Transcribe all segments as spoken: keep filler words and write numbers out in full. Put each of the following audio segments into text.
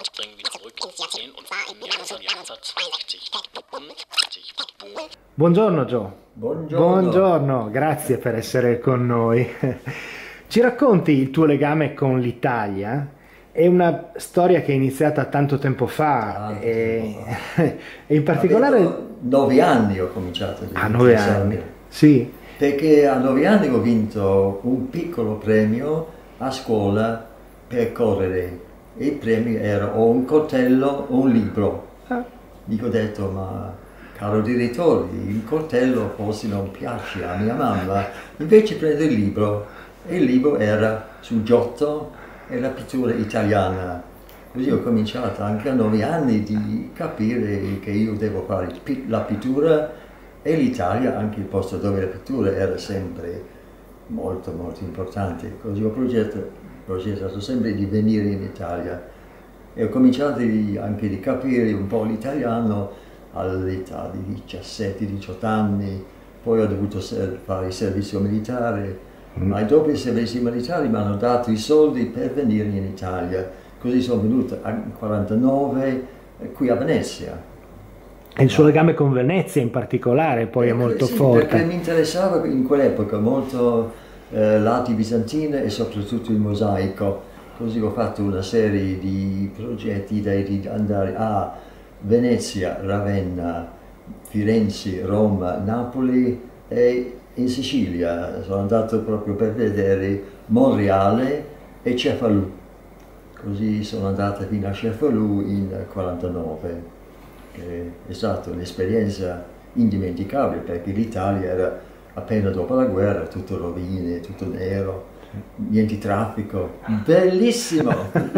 Buongiorno Joe. Buongiorno. Buongiorno, grazie per essere con noi. Ci racconti il tuo legame con l'Italia? È una storia che è iniziata tanto tempo fa, Tanto e, tempo fa. e in particolare... Avevo nove anni ho cominciato a A nove anni, sì. Perché a nove anni ho vinto un piccolo premio a scuola per correre. E il premio era o un coltello o un libro. Ah. Dico, ho detto, ma caro direttore, il coltello forse non piace a mia mamma, invece prendo il libro. E il libro era su Giotto e la pittura italiana. Così ho cominciato anche a nove anni di capire che io devo fare la pittura, e l'Italia, anche il posto dove la pittura era sempre molto molto importante. Così ho progettato, progettato sempre di venire in Italia, e ho cominciato di, anche di capire un po' l'italiano all'età di diciassette diciotto anni. Poi ho dovuto fare il servizio militare, mm. ma dopo il servizio militare mi hanno dato i soldi per venire in Italia. Così sono venuto nel quarantanove qui a Venezia. E il suo legame con Venezia in particolare poi eh, è molto sì, forte. Perché mi interessava in quell'epoca molto eh, l'arte bizantina e soprattutto il mosaico. Così ho fatto una serie di progetti di andare a Venezia, Ravenna, Firenze, Roma, Napoli e in Sicilia. Sono andato proprio per vedere Monreale e Cefalù. Così sono andata fino a Cefalù in quarantanove. È stata un'esperienza indimenticabile, perché l'Italia era appena dopo la guerra, tutto rovine, tutto nero, niente traffico, bellissimo!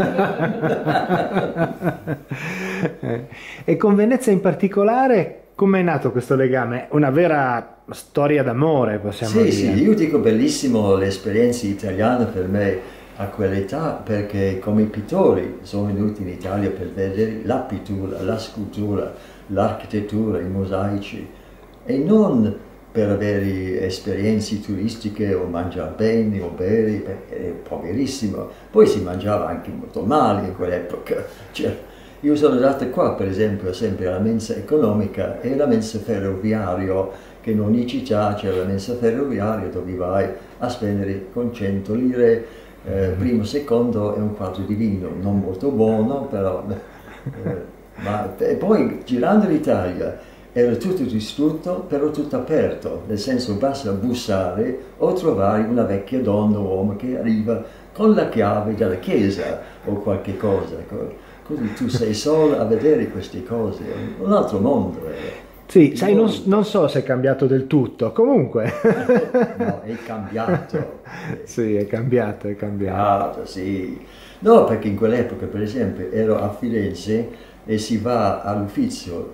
E con Venezia in particolare, come è nato questo legame? Una vera storia d'amore, possiamo sì, dire. Sì, io dico bellissimo l'esperienza italiana per me a quell'età, perché come pittori sono venuti in Italia per vedere la pittura, la scultura, l'architettura, i mosaici, e non per avere esperienze turistiche o mangiare bene o bere, perché è poverissimo. Poi si mangiava anche molto male in quell'epoca. Cioè, io sono andato qua, per esempio, sempre alla mensa economica e la mensa ferroviario, che in ogni città c'è la mensa ferroviaria dove vai a spendere con cento lire, eh, primo, secondo e un quarto di vino, non molto buono, però... Eh, ma, e poi girando l'Italia era tutto distrutto, però tutto aperto, nel senso basta bussare o trovare una vecchia donna o uomo che arriva con la chiave della chiesa o qualche cosa. Così tu sei solo a vedere queste cose, un altro mondo. Eh. Sì, sai, non, non so se è cambiato del tutto, comunque. No, è cambiato. Sì, è cambiato, è cambiato. Ah, sì. No, perché in quell'epoca, per esempio, ero a Firenze e si va all'ufficio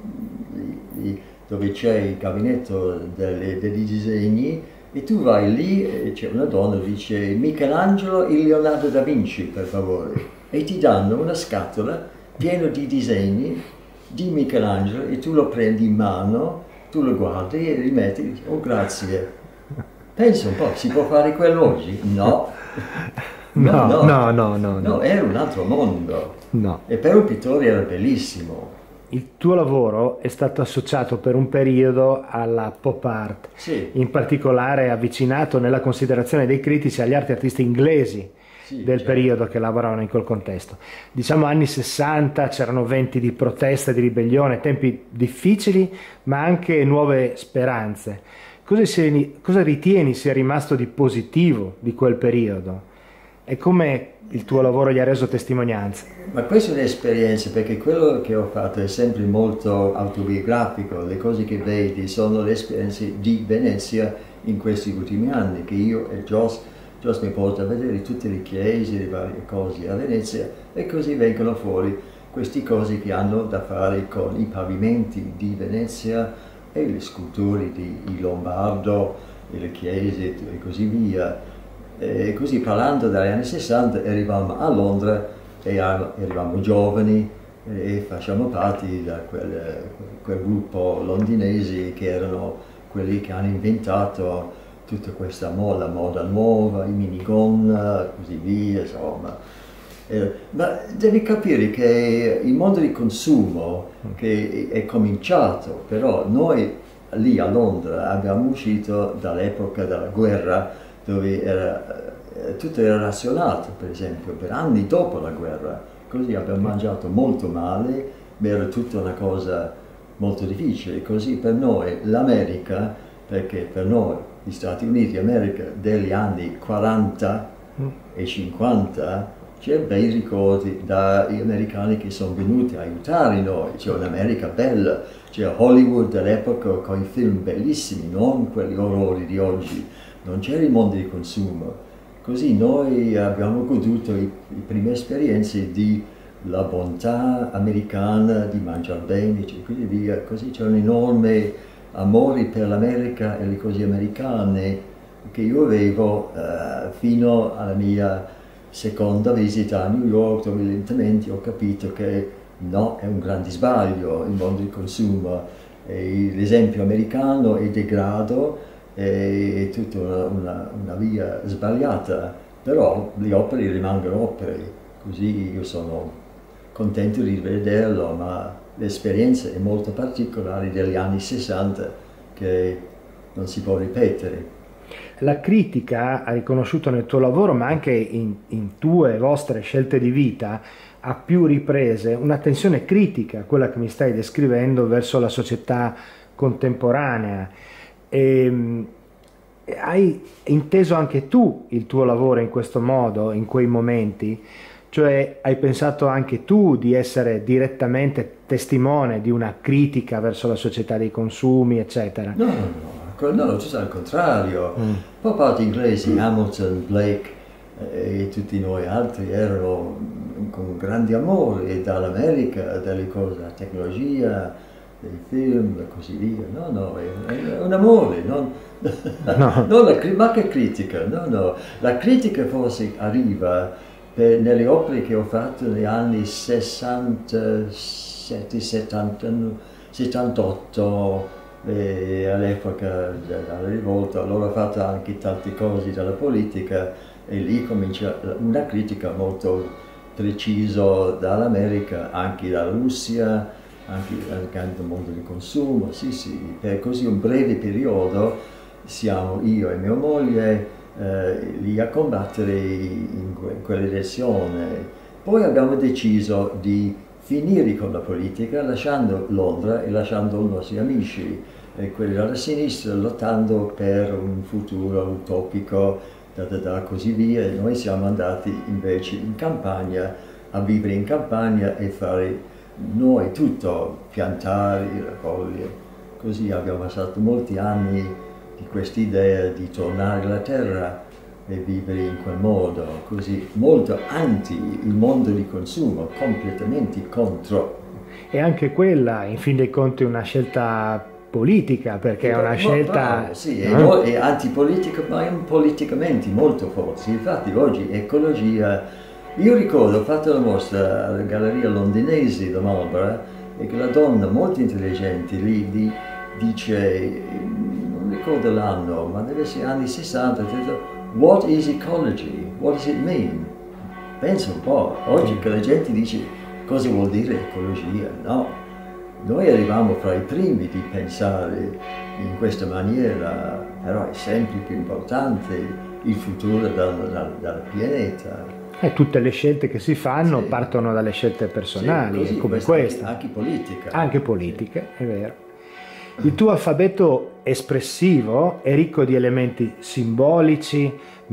dove c'è il gabinetto delle, dei disegni, e tu vai lì e c'è una donna che dice Michelangelo e Leonardo da Vinci, per favore, e ti danno una scatola piena di disegni di Michelangelo e tu lo prendi in mano, tu lo guardi e rimetti e dici oh grazie. Pensa un po', si può fare quello oggi? No. No, no, no, no, no, no. No, era un altro mondo. No. E per un pittore era bellissimo. Il tuo lavoro è stato associato per un periodo alla pop art, sì. In particolare avvicinato nella considerazione dei critici agli altri artisti inglesi sì, del certo. periodo che lavoravano in quel contesto. Diciamo anni sessanta, c'erano venti di protesta e di ribellione, tempi difficili ma anche nuove speranze. Cosa, si, cosa ritieni sia rimasto di positivo di quel periodo? E come il tuo lavoro gli ha reso testimonianza? Ma questa è un'esperienza, perché quello che ho fatto è sempre molto autobiografico. Le cose che vedi sono le esperienze di Venezia in questi ultimi anni, che io e Jos, Jos mi porta a vedere tutte le chiese, le varie cose a Venezia, e così vengono fuori queste cose che hanno da fare con i pavimenti di Venezia e le sculture di, di Lombardo, e le chiese e così via. E così parlando dagli anni sessanta arrivavamo a Londra e eravamo giovani e facciamo parte da quel, quel gruppo londinesi che erano quelli che hanno inventato tutta questa moda, moda nuova, i minigonna, così via, insomma. Eh, ma devi capire che il mondo di consumo che è cominciato, però noi lì a Londra abbiamo uscito dall'epoca della guerra dove era, eh, tutto era razionato, per esempio, per anni dopo la guerra, così abbiamo mangiato molto male, ma era tutta una cosa molto difficile, così per noi l'America, perché per noi gli Stati Uniti d'America degli anni quaranta e cinquanta c'è bei ricordi dagli americani che sono venuti a aiutare noi, c'è un'America bella, c'è Hollywood dell'epoca con i film bellissimi, non quelli orrori di oggi, non c'era il mondo di consumo. Così noi abbiamo goduto le prime esperienze di la bontà americana, di mangiare bene e così via, così c'è un enorme amore per l'America e le cose americane che io avevo uh, fino alla mia seconda visita a New York, dove lentamente ho capito che no, è un grande sbaglio il mondo del consumo. L'esempio americano è degrado, è tutta una, una, una via sbagliata, però le opere rimangono opere, così io sono contento di rivederlo, ma l'esperienza è molto particolare degli anni sessanta che non si può ripetere. La critica ha riconosciuto nel tuo lavoro, ma anche in, in tue vostre scelte di vita, a più riprese un'attenzione critica, quella che mi stai descrivendo, verso la società contemporanea. E, hai inteso anche tu il tuo lavoro in questo modo, in quei momenti? Cioè hai pensato anche tu di essere direttamente testimone di una critica verso la società dei consumi, eccetera? No, no, no. No, tutto al contrario. Mm. Papà inglesi, Hamilton, Blake eh, e tutti noi altri erano con grande amore dall'America, dalle cose, la tecnologia, dei film e così via. No, no, è, è un amore, non, no. non la, ma che critica, no, no. La critica forse arriva per, nelle opere che ho fatto negli anni sessantasette, settanta, settantotto, all'epoca della rivolta, allora ho fatto anche tante cose dalla politica e lì comincia una critica molto precisa dall'America, anche dalla Russia, anche dal mondo del consumo, sì sì, per così un breve periodo siamo io e mia moglie eh, lì a combattere in, in quell'elezione. Poi abbiamo deciso di finire con la politica lasciando Londra e lasciando i nostri amici e quelli dalla sinistra lottando per un futuro utopico da, da, da così via, e noi siamo andati invece in campagna a vivere in campagna e fare noi tutto, piantare, raccogliere, così abbiamo passato molti anni di questa idea di tornare alla terra e vivere in quel modo, così molto anti il mondo di consumo, completamente contro. E anche quella, in fin dei conti, è una scelta politica, perché è una scelta... Bravo, sì, è, no? È antipolitica, ma è politicamente molto forte. Infatti oggi ecologia... Io ricordo, ho fatto la mostra alla Galleria Londinesi da Marlborough e che la donna molto intelligente lì di, dice, non ricordo l'anno, ma deve essere anni sessanta, ha detto, what is ecology? What does it mean? Pensa un po', oggi che la gente dice cosa vuol dire ecologia, no? Noi arriviamo fra i primi di pensare in questa maniera, però è sempre più importante il futuro dal, dal, dal pianeta. E tutte le scelte che si fanno sì. partono dalle scelte personali, sì, così, come questa. Anche, anche politica. Anche politiche, sì. È vero. Il tuo alfabeto espressivo è ricco di elementi simbolici,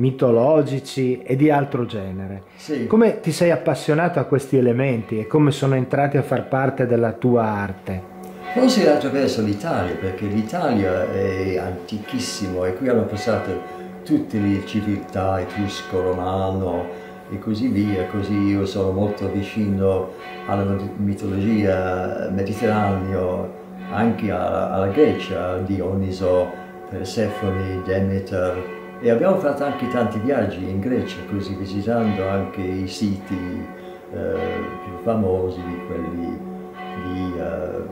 mitologici e di altro genere. Sì. Come ti sei appassionato a questi elementi e come sono entrati a far parte della tua arte? Forse attraverso l'Italia, perché l'Italia è antichissimo e qui hanno passato tutte le civiltà, etrusco, romano e così via, così io sono molto vicino alla mitologia mediterranea, anche alla, alla Grecia, Dioniso, Persefone, Demeter, e abbiamo fatto anche tanti viaggi in Grecia, così visitando anche i siti eh, più famosi, quelli di eh,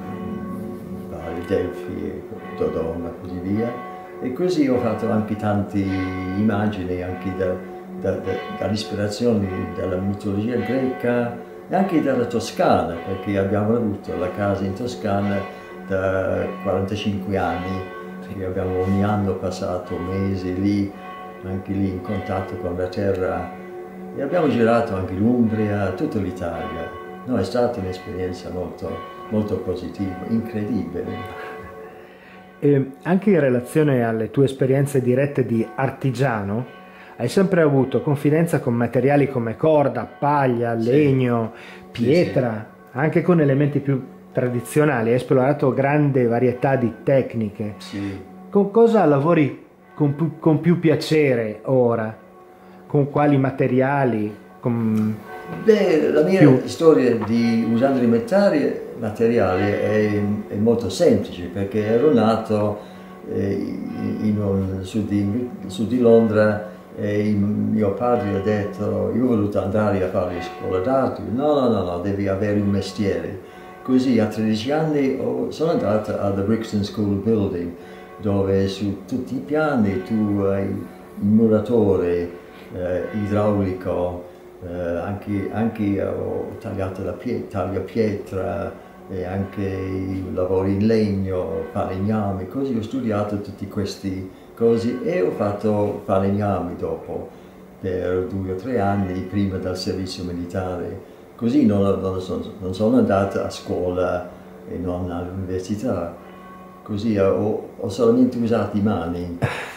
Delfi, Dodona e così via, e così ho fatto anche tante immagini anche da, da, da, dall'ispirazione della mitologia greca e anche dalla Toscana, perché abbiamo avuto la casa in Toscana da quarantacinque anni, e abbiamo ogni anno passato mesi lì, anche lì in contatto con la terra, e abbiamo girato anche l'Umbria, tutta l'Italia. No, è stata un'esperienza molto, molto positiva, incredibile. E anche in relazione alle tue esperienze dirette di artigiano, hai sempre avuto confidenza con materiali come corda, paglia, legno, sì, pietra, sì, sì. Anche con elementi più tradizionali. Hai esplorato grande varietà di tecniche. Sì. Con cosa lavori con più, con più piacere ora? Con quali materiali? Con... Beh, la mia più... storia di usando i metalli, materiali è, è molto semplice, perché ero nato eh, in un sud di, sud di Londra e mio padre ha detto: io ho voluto andare a fare scuola d'arte, no no no no, devi avere un mestiere. Così a tredici anni oh, sono andato alla Brixton School of Building, dove su tutti i piani tu hai il muratore, eh, idraulico, eh, anche, anche ho tagliato la pie tagliapietra e anche i lavori in legno, falegnami, così ho studiato tutti questi cose e ho fatto falegnami dopo per due o tre anni prima del servizio militare. Così non, non, sono, non sono andato a scuola e non all'università, così ho, ho solamente usato i mani.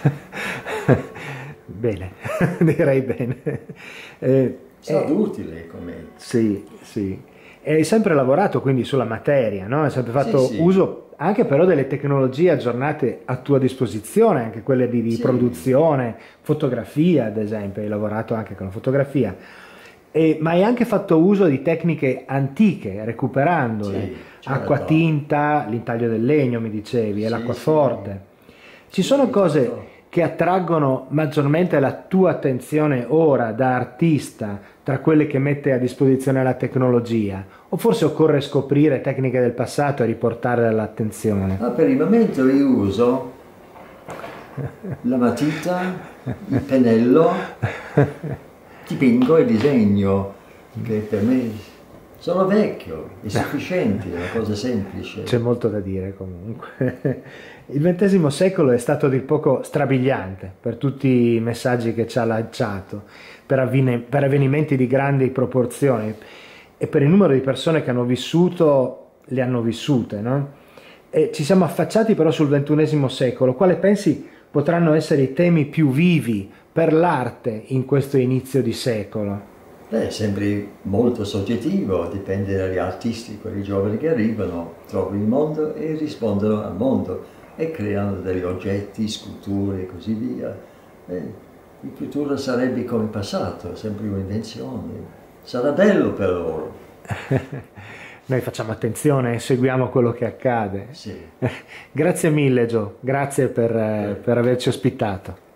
Bene, direi bene. Eh, È stato eh, utile come... Sì, sì. E hai sempre lavorato quindi sulla materia, no? Hai sempre fatto sì, sì. uso anche però delle tecnologie aggiornate a tua disposizione, anche quelle di, di sì. produzione, fotografia ad esempio, hai lavorato anche con la fotografia. E, ma hai anche fatto uso di tecniche antiche, recuperandole, sì, certo. Acqua tinta, l'intaglio del legno mi dicevi, sì, e l'acquaforte. Sì. Ci sono cose certo. che attraggono maggiormente la tua attenzione ora da artista tra quelle che mette a disposizione la tecnologia? O forse occorre scoprire tecniche del passato e riportarle all'attenzione? Ah, per il momento io uso la matita, il pennello, dipingo e disegno, che per me sono vecchio, è sufficiente, è una cosa semplice. C'è molto da dire comunque. Il ventesimo secolo è stato a dir poco strabiliante per tutti i messaggi che ci ha lanciato, per, avvine, per avvenimenti di grandi proporzioni e per il numero di persone che hanno vissuto, le hanno vissute, no? E ci siamo affacciati però sul ventunesimo secolo. Quale pensi potranno essere i temi più vivi per l'arte in questo inizio di secolo? Beh, è sempre molto soggettivo, dipende dagli artisti, quelli giovani che arrivano, trovano il mondo e rispondono al mondo e creano degli oggetti, sculture e così via. Eh, il futuro sarebbe come il passato, sempre un'invenzione. Sarà bello per loro. Noi facciamo attenzione e seguiamo quello che accade. Sì. Grazie mille Gio, grazie per, eh. per averci ospitato.